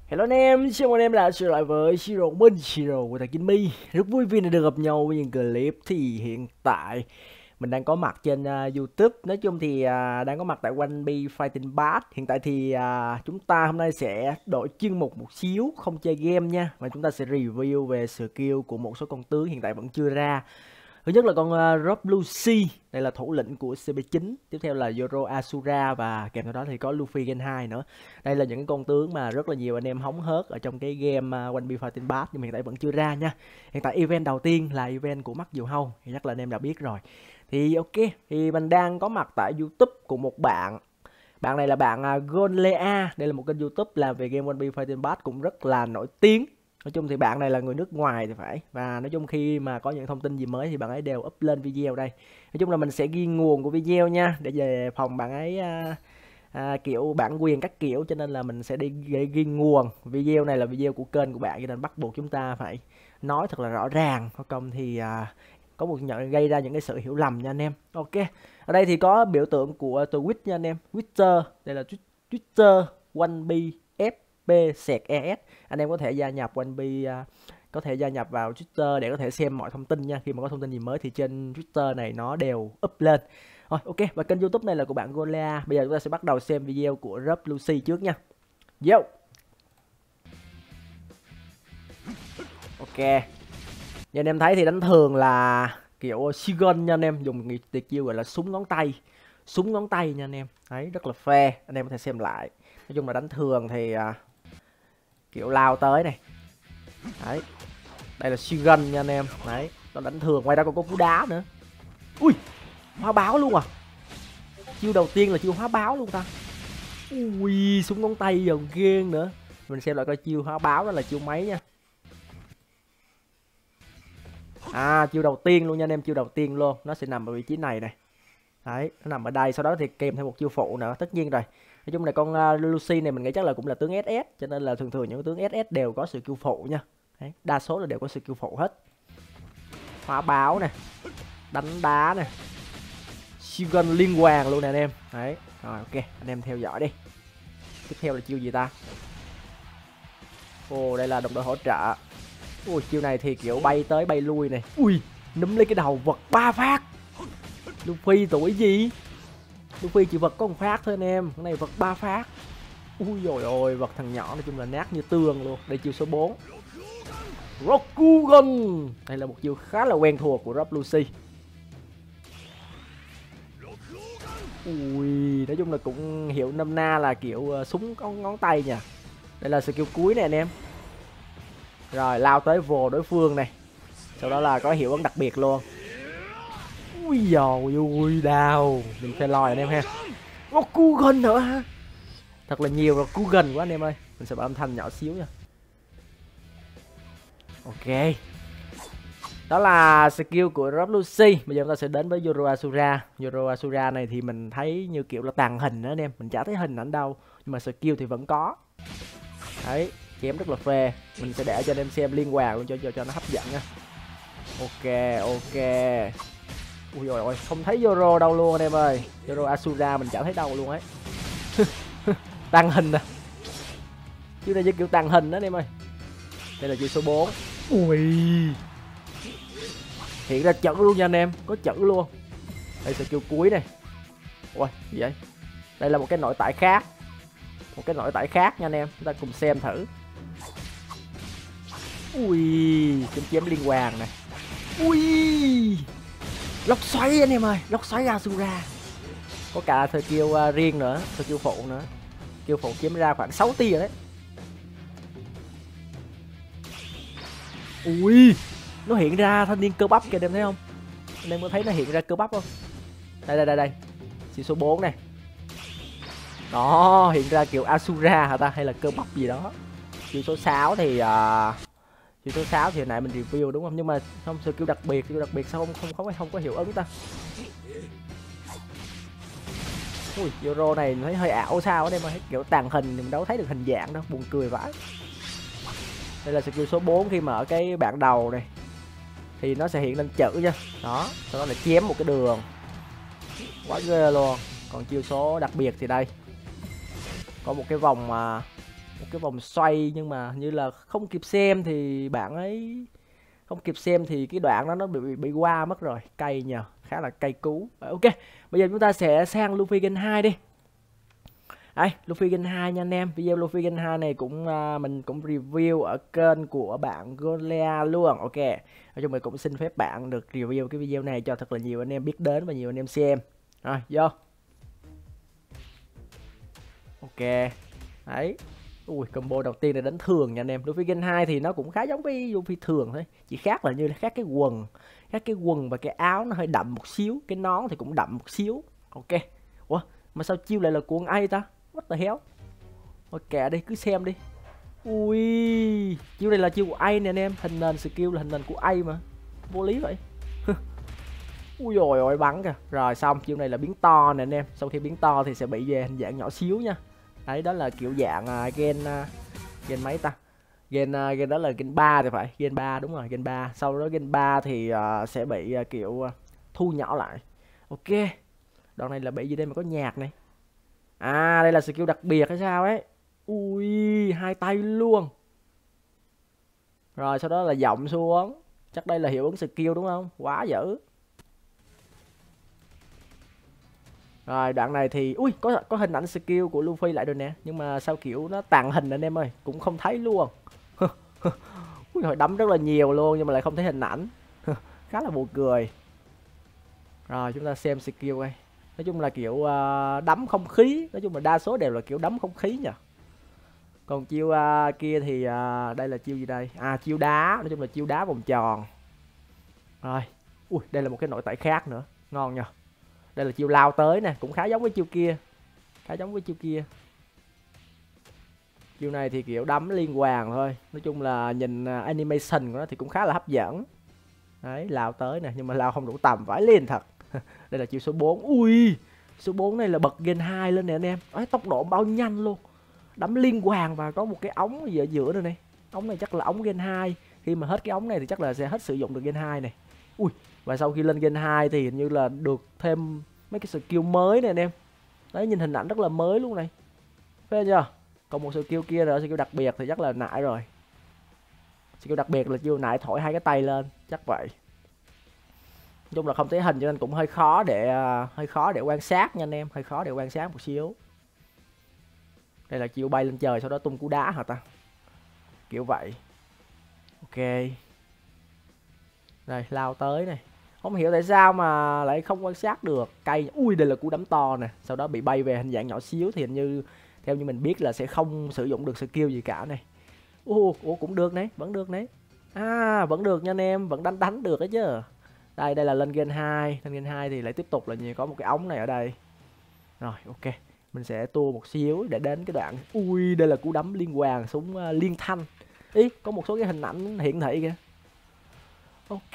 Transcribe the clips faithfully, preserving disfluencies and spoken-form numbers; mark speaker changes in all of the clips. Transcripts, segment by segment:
Speaker 1: Hello anh em, chào mừng anh em đã trở lại với Siro Minh, Siro của thầy Kinh My. Rất vui vì được gặp nhau với những clip. Thì hiện tại mình đang có mặt trên uh, YouTube. Nói chung thì uh, đang có mặt tại One Piece Fighting Pass. Hiện tại thì uh, chúng ta hôm nay sẽ đổi chuyên mục một xíu, không chơi game nha, mà chúng ta sẽ review về skill của một số con tướng hiện tại vẫn chưa ra. Thứ nhất là con uh, Rob Lucy, đây là thủ lĩnh của C B chín. Tiếp theo là Zoro Asura và kèm theo đó thì có Luffy Gen hai nữa. Đây là những con tướng mà rất là nhiều anh em hóng hớt ở trong cái game uh, One Piece Fighting Pass, nhưng mà hiện tại vẫn chưa ra nha. Hiện tại event đầu tiên là event của mắt diều hâu, thì chắc là anh em đã biết rồi. Thì ok, thì mình đang có mặt tại YouTube của một bạn. Bạn này là bạn uh, Gonlea. Đây là một kênh YouTube làm về game One Piece Fighting Pass cũng rất là nổi tiếng. Nói chung thì bạn này là người nước ngoài thì phải. Và nói chung khi mà có những thông tin gì mới thì bạn ấy đều up lên video đây. Nói chung là mình sẽ ghi nguồn của video nha, để về phòng bạn ấy à, à, kiểu bản quyền các kiểu, cho nên là mình sẽ đi ghi, ghi nguồn. Video này là video của kênh của bạn, cho nên bắt buộc chúng ta phải nói thật là rõ ràng, không thì à, có một nhận gây ra những cái sự hiểu lầm nha anh em. Ok, ở đây thì có biểu tượng của Twitch nha anh em. Twitter, đây là Twitter One Piece F P sẹt E S. Anh em có thể gia nhập One Piece, uh, có thể gia nhập vào Twitter để có thể xem mọi thông tin nha. Khi mà có thông tin gì mới thì trên Twitter này nó đều up lên. Rồi ok, và kênh YouTube này là của bạn Golea. Bây giờ chúng ta sẽ bắt đầu xem video của Rob Lucy trước nha. Yo. Ok, như anh em thấy thì đánh thường là kiểu Shigon nha anh em, dùng tuyệt chiêu gọi là súng ngón tay. Súng ngón tay nha anh em. Đấy, rất là phê, anh em có thể xem lại. Nói chung là đánh thường thì uh, kiểu lao tới này. Đấy, đây là Shigon nha anh em. Đấy, nó đánh thường, ngoài ra còn có cú đá nữa. Ui, hóa báo luôn à. Chiêu đầu tiên là chiêu hóa báo luôn ta. Ui, súng ngón tay dòng ghen nữa. Mình xem lại coi chiêu hóa báo đó là chiêu mấy nha. À, chiêu đầu tiên luôn nha anh em, chiêu đầu tiên luôn. Nó sẽ nằm ở vị trí này này. Đấy, nó nằm ở đây, sau đó thì kèm theo một chiêu phụ nữa, tất nhiên rồi. Nói chung là con uh, Lucy này mình nghĩ chắc là cũng là tướng ét ét, cho nên là thường thường những tướng ét ét đều có sự kill phụ nha. Đấy, đa số là đều có sự kill phụ hết. Hóa báo này, đánh đá này, Shigon liên hoàn luôn nè anh em. Đấy, rồi ok, anh em theo dõi đi. Tiếp theo là chiêu gì ta? Ồ, đây là đồng đội hỗ trợ. Ui, chiêu này thì kiểu bay tới bay lui này. Ui, núm lấy cái đầu vật ba phát. Luffy tuổi gì? Luffy chỉ vật có một phát thôi anh em, cái này vật ba phát. Ui dồi ôi, vật thằng nhỏ nói chung là nát như tương luôn. Đây chiêu số bốn, Rokugan. Đây là một chiêu khá là quen thuộc của Rob Lucy. Ui, nói chung là cũng hiệu nôm na là kiểu uh, súng có ngón tay nha. Đây là skill cuối này anh em. Rồi lao tới vồ đối phương này. Sau đó là có hiệu ứng đặc biệt luôn. Ui dồi ui, đau. Mình phải lòi anh em ha. Rokugan nữa ha. Thật là nhiều Rokugan quá anh em ơi. Mình sẽ bảo âm thanh nhỏ xíu nha. Ok, đó là skill của Rob Lucy. Bây giờ chúng ta sẽ đến với Zoro Asura. Zoro Asura này thì mình thấy như kiểu là tàng hình đó anh em. Mình chả thấy hình ảnh đâu, nhưng mà skill thì vẫn có. Đấy, chém rất là phê. Mình sẽ để cho anh em xem liên hoàn luôn cho, cho, cho nó hấp dẫn nha. Ok, ok. Ui dồi ôi, không thấy Zoro đâu luôn anh em ơi. Zoro Asura mình chả thấy đâu luôn ấy. Tàng hình nè. Chứ đây như kiểu tàng hình đó anh em ơi. Đây là chiêu số bốn. Ui, hiện ra chữ luôn nha anh em, có chữ luôn. Đây là chiêu cuối này. Ui, gì vậy? Đây là một cái nội tại khác. Một cái nội tại khác nha anh em, chúng ta cùng xem thử. Ui, chém chém liên hoàn này. Ui, lốc xoáy anh em ơi, lốc xoáy Asura. Có cả thời kill uh, riêng nữa, thời kill phụ nữa. Kill phụ chém ra khoảng sáu tia đấy. Ui, nó hiện ra thanh niên cơ bắp kìa, anh em thấy không? Anh em có thấy nó hiện ra cơ bắp không? Đây đây đây đây. Chiêu số bốn này. Đó, hiện ra kiểu Asura hả ta, hay là cơ bắp gì đó. Chiêu số sáu thì uh, chiêu số sáu thì hồi nãy mình review đúng không? Nhưng mà không, sự kiểu đặc biệt, kiểu đặc biệt sao không không không không có hiệu ứng ta. Ui, Zoro này thấy hơi ảo sao ở đây mà kiểu tàng hình thì mình đâu thấy được hình dạng đâu, buồn cười vãi. Đây là skill số bốn, khi mà ở cái bản đầu này thì nó sẽ hiện lên chữ nha. Đó, sau đó là chém một cái đường. Quá ghê luôn. Còn chiêu số đặc biệt thì đây. Có một cái vòng mà một cái vòng xoay, nhưng mà như là không kịp xem thì bạn ấy không kịp xem thì cái đoạn đó nó bị bị, bị qua mất rồi, cay nhờ, khá là cay cú. Ok, bây giờ chúng ta sẽ sang Luffy Gen hai đi. Đây, Luffy Gen hai nha anh em. Video Luffy Gen hai này cũng uh, mình cũng review ở kênh của bạn Golea luôn. Ok, nói chung mình cũng xin phép bạn được review cái video này cho thật là nhiều anh em biết đến và nhiều anh em xem. Rồi, vô. Ok, đấy. Ui, combo đầu tiên là đánh thường nha anh em. Luffy Gen hai thì nó cũng khá giống với Luffy thường thôi, chỉ khác là như là khác cái quần, khác cái quần và cái áo nó hơi đậm một xíu, cái nón thì cũng đậm một xíu. Ok. Ủa, mà sao chiêu lại là của ai ta? What the hell? Thôi kệ đi, cứ xem đi. Ui, chiêu này là chiêu của ai nè anh em, hình nền skill là hình nền của ai mà. Vô lý vậy. Ui dồi ôi, bắn kìa. Rồi xong, chiêu này là biến to nè anh em. Sau khi biến to thì sẽ bị về hình dạng nhỏ xíu nha. Đấy, đó là kiểu dạng uh, gen uh, gen mấy ta? Gen uh, gen đó là gen ba thì phải, gen ba đúng rồi, gen ba. Sau đó gen ba thì uh, sẽ bị uh, kiểu uh, thu nhỏ lại. Ok. Đoạn này là bị gì đây mà có nhạc này. À, đây là skill đặc biệt hay sao ấy. Ui, hai tay luôn. Rồi sau đó là giọng xuống. Chắc đây là hiệu ứng skill đúng không? Quá dữ. Rồi đoạn này thì ui có có hình ảnh skill của Luffy lại rồi nè, nhưng mà sao kiểu nó tàng hình anh em ơi, cũng không thấy luôn. Ui hồi đấm rất là nhiều luôn nhưng mà lại không thấy hình ảnh. Khá là buồn cười. Rồi chúng ta xem skill đây. Nói chung là kiểu uh, đấm không khí, nói chung là đa số đều là kiểu đấm không khí nhỉ. Còn chiêu uh, kia thì uh, đây là chiêu gì đây? À, chiêu đá, nói chung là chiêu đá vòng tròn. Rồi, ui đây là một cái nội tại khác nữa, ngon nhỉ. Đây là chiêu lao tới nè, cũng khá giống với chiêu kia, khá giống với chiêu kia. Chiêu này thì kiểu đấm liên hoàn thôi, nói chung là nhìn uh, animation của nó thì cũng khá là hấp dẫn. Đấy, lao tới nè, nhưng mà lao không đủ tầm, vãi liền thật. Đây là chiêu số bốn. Ui, số bốn này là bật gen hai lên nè anh em. Ấy, tốc độ bao nhanh luôn. Đấm liên hoàn và có một cái ống gì ở giữa nữa này. Ống này chắc là ống gen hai. Khi mà hết cái ống này thì chắc là sẽ hết sử dụng được gen hai này. Ui, và sau khi lên gen hai thì hình như là được thêm mấy cái skill mới này anh em. Đấy, nhìn hình ảnh rất là mới luôn này. Phê chưa? Còn một skill kia nữa, skill đặc biệt thì chắc là nại rồi. Skill đặc biệt là chiêu nại thổi hai cái tay lên, chắc vậy. Nói chung là không thấy hình cho nên cũng hơi khó để uh, hơi khó để quan sát nha anh em, hơi khó để quan sát một xíu. Đây là chiêu bay lên trời sau đó tung cú đá hả ta? Kiểu vậy. Ok. Đây, lao tới này. Không hiểu tại sao mà lại không quan sát được. Cây. Ui, đây là cú đấm to nè, sau đó bị bay về hình dạng nhỏ xíu thì hình như theo như mình biết là sẽ không sử dụng được skill gì cả này. Ủa, ủa cũng được đấy, vẫn được đấy. À, vẫn được nha anh em, vẫn đánh đánh được đấy chứ. Đây, đây là lên gen hai, lên gen hai thì lại tiếp tục là như có một cái ống này ở đây. Rồi, ok. Mình sẽ tua một xíu để đến cái đoạn. Ui, đây là cú đấm liên hoàn súng uh, liên thanh. Ý, có một số cái hình ảnh hiển thị kìa. Ok.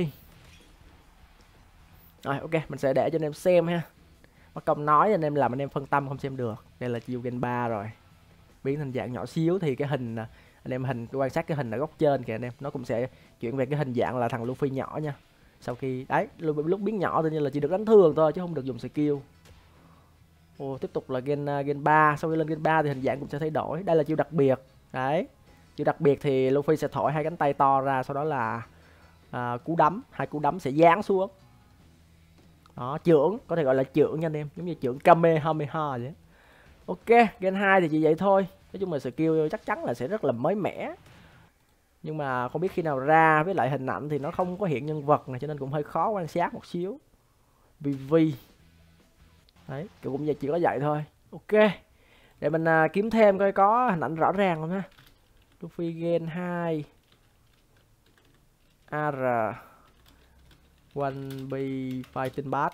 Speaker 1: Rồi, ok, mình sẽ để cho anh em xem ha. Mất công nói anh em làm anh em phân tâm không xem được. Đây là chiêu gen ba rồi. Biến thành dạng nhỏ xíu thì cái hình anh em hình quan sát cái hình ở góc trên kìa anh em, nó cũng sẽ chuyển về cái hình dạng là thằng Luffy nhỏ nha. Sau khi đấy lúc biến nhỏ tự nhiên là chỉ được đánh thường thôi chứ không được dùng skill. Ồ, tiếp tục là gen gen ba, sau khi lên gen ba thì hình dạng cũng sẽ thay đổi. Đây là chiêu đặc biệt. Đấy. Chiêu đặc biệt thì Luffy sẽ thổi hai cánh tay to ra, sau đó là à, cú đấm, hai cú đấm sẽ giáng xuống. Đó, chưởng, có thể gọi là chưởng nha anh em, giống như chưởng Kamehameha vậy. Ok, gen hai thì chỉ vậy thôi. Nói chung là skill chắc chắn là sẽ rất là mới mẻ. Nhưng mà không biết khi nào ra, với lại hình ảnh thì nó không có hiện nhân vật này cho nên cũng hơi khó quan sát một xíu. vê vê. Đấy, cũng vậy, chỉ có vậy thôi. Ok. Để mình uh, kiếm thêm coi có hình ảnh rõ ràng không ha. Luffy gen hai a rờ One Piece Fighting Bass.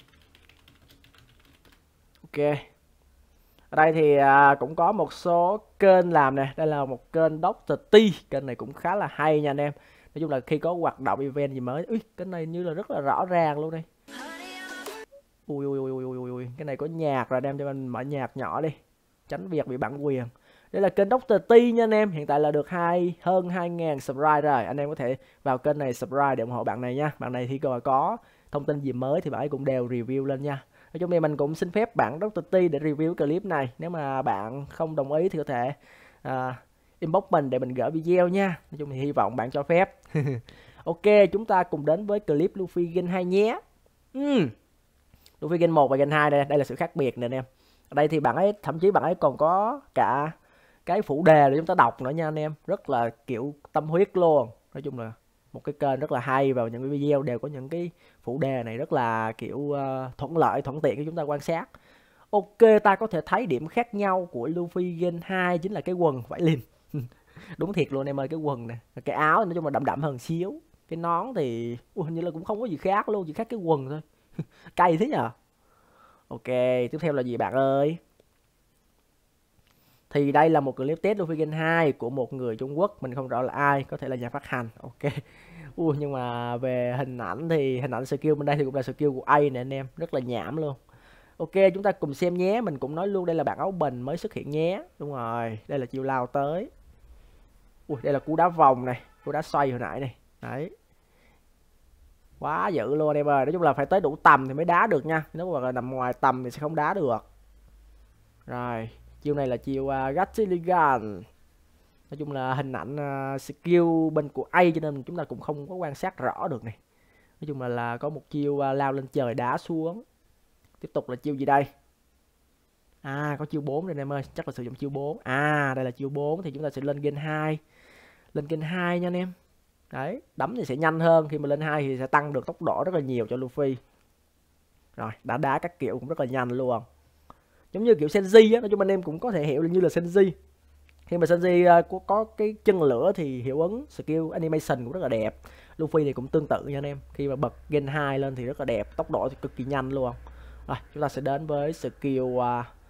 Speaker 1: Ok. Ở đây thì à, cũng có một số kênh làm nè. Đây là một kênh doctor T. Kênh này cũng khá là hay nha anh em. Nói chung là khi có hoạt động event gì mới. Ui, cái này như là rất là rõ ràng luôn đây. Ui ui ui ui ui ui. Cái này có nhạc rồi, đem cho mình mở nhạc nhỏ đi, tránh việc bị bản quyền. Đây là kênh doctor T nha anh em. Hiện tại là được hai hơn hai nghìn subscribe rồi. Anh em có thể vào kênh này subscribe để ủng hộ bạn này nha. Bạn này thì còn có thông tin gì mới thì bạn ấy cũng đều review lên nha. Nói chung thì mình cũng xin phép bạn doctor T để review clip này. Nếu mà bạn không đồng ý thì có thể à, inbox mình để mình gửi video nha. Nói chung thì hy vọng bạn cho phép. Ok, chúng ta cùng đến với clip Luffy Gen hai nhé. uhm. Luffy Gen một và Gen hai đây, đây là sự khác biệt nè anh em. Ở đây thì bạn ấy thậm chí bạn ấy còn có cả cái phụ đề để chúng ta đọc nữa nha anh em, rất là kiểu tâm huyết luôn. Nói chung là một cái kênh rất là hay và những cái video đều có những cái phụ đề này rất là kiểu uh, thuận lợi, thuận tiện cho chúng ta quan sát. Ok, ta có thể thấy điểm khác nhau của Luffy Gen hai chính là cái quần vải lin. Đúng thiệt luôn em ơi, cái quần này, cái áo nói chung là đậm đậm hơn xíu. Cái nón thì uh, hình như là cũng không có gì khác luôn, chỉ khác cái quần thôi. Cay thế nhờ. Ok, tiếp theo là gì bạn ơi? Thì đây là một clip test Luffy Gen hai của một người Trung Quốc, mình không rõ là ai, có thể là nhà phát hành. Ok. Ui, nhưng mà về hình ảnh thì hình ảnh skill bên đây thì cũng là skill của A nè anh em, rất là nhảm luôn. Ok, chúng ta cùng xem nhé, mình cũng nói luôn đây là bản áo bình mới xuất hiện nhé. Đúng rồi, đây là chiêu lao tới. Ui, đây là cú đá vòng này, cú đá xoay hồi nãy này. Đấy. Quá dữ luôn em ơi, nói chung là phải tới đủ tầm thì mới đá được nha. Nếu mà nằm ngoài tầm thì sẽ không đá được. Rồi, chiêu này là chiêu uh, Gatiligan. Nói chung là hình ảnh uh, skill bên của A cho nên chúng ta cũng không có quan sát rõ được này. Nói chung là là có một chiêu uh, lao lên trời đá xuống. Tiếp tục là chiêu gì đây? À, có chiêu bốn rồi em ơi, chắc là sử dụng chiêu bốn. À, đây là chiêu bốn thì chúng ta sẽ lên Gen hai. Lên Gen hai nha anh em. Đấy, đấm thì sẽ nhanh hơn, khi mà lên hai thì sẽ tăng được tốc độ rất là nhiều cho Luffy. Rồi, đá đá các kiểu cũng rất là nhanh luôn. Giống như kiểu Senji á, nói chung anh em cũng có thể hiểu như là Senji. Khi mà Senji uh, có, có cái chân lửa thì hiệu ứng skill animation cũng rất là đẹp. Luffy thì cũng tương tự nha anh em. Khi mà bật Gen hai lên thì rất là đẹp, tốc độ thì cực kỳ nhanh luôn. Rồi, chúng ta sẽ đến với skill uh,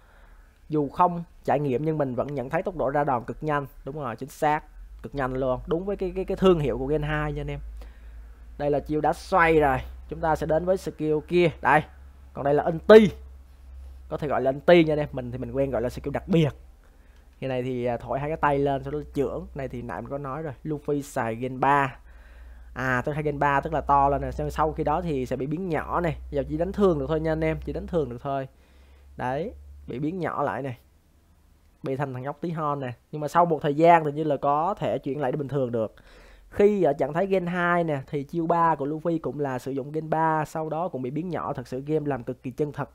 Speaker 1: dù không trải nghiệm nhưng mình vẫn nhận thấy tốc độ ra đòn cực nhanh. Đúng rồi, chính xác, cực nhanh luôn, đúng với cái cái cái thương hiệu của Gen hai nha anh em. Đây là chiêu đá xoay rồi. Chúng ta sẽ đến với skill kia. Đây. Còn đây là ulti. Có thể gọi là ulti nha anh em, mình thì mình quen gọi là skill đặc biệt. Cái này thì thổi hai cái tay lên sau đó chưởng. Này thì nãy mình có nói rồi, Luffy xài Gen ba. À, tôi hay Gen ba tức là to lên nè, sau khi đó thì sẽ bị biến nhỏ này. Giờ chỉ đánh thương được thôi nha anh em, chỉ đánh thương được thôi. Đấy, bị biến nhỏ lại này. Bị thành thằng nhóc tí hon nè. Nhưng mà sau một thời gian thì như là có thể chuyển lại để bình thường được. Khi ở trạng thái Gen hai nè thì chiêu ba của Luffy cũng là sử dụng Gen ba, sau đó cũng bị biến nhỏ, thật sự game làm cực kỳ chân thật.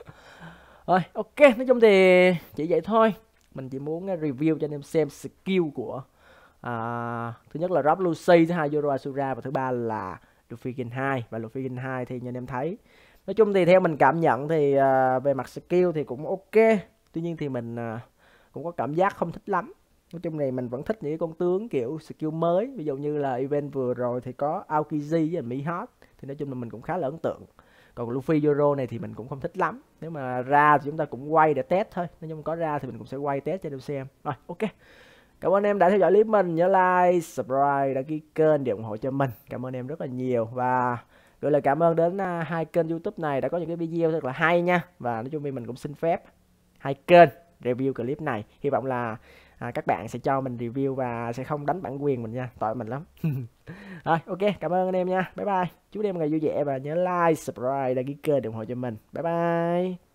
Speaker 1: Rồi, ok, nói chung thì chỉ vậy thôi. Mình chỉ muốn review cho anh em xem skill của à, thứ nhất là Rob Lucy, thứ hai Zoro Asura và thứ ba là Luffy Gen hai. Và Luffy Gen hai thì như anh em thấy, nói chung thì theo mình cảm nhận thì à, về mặt skill thì cũng ok. Tuy nhiên thì mình à, cũng có cảm giác không thích lắm. Nói chung này mình vẫn thích những con tướng kiểu skill mới. Ví dụ như là event vừa rồi thì có Aokiji với Mihawk, thì nói chung là mình cũng khá là ấn tượng. Còn Luffy Zoro này thì mình cũng không thích lắm. Nếu mà ra thì chúng ta cũng quay để test thôi. Nếu như có ra thì mình cũng sẽ quay test cho anh em xem. Rồi, ok. Cảm ơn em đã theo dõi clip mình. Nhớ like, subscribe, đăng ký kênh để ủng hộ cho mình. Cảm ơn em rất là nhiều. Và gửi lời cảm ơn đến uh, hai kênh YouTube này đã có những cái video rất là hay nha. Và nói chung thì mình cũng xin phép hai kênh review clip này. Hy vọng là à, các bạn sẽ cho mình review và sẽ không đánh bản quyền mình nha, tội mình lắm. Rồi, ok, cảm ơn anh em nha. Bye bye. Chúc em ngày vui vẻ và nhớ like, subscribe, đăng ký kênh để ủng hộ cho mình. Bye bye.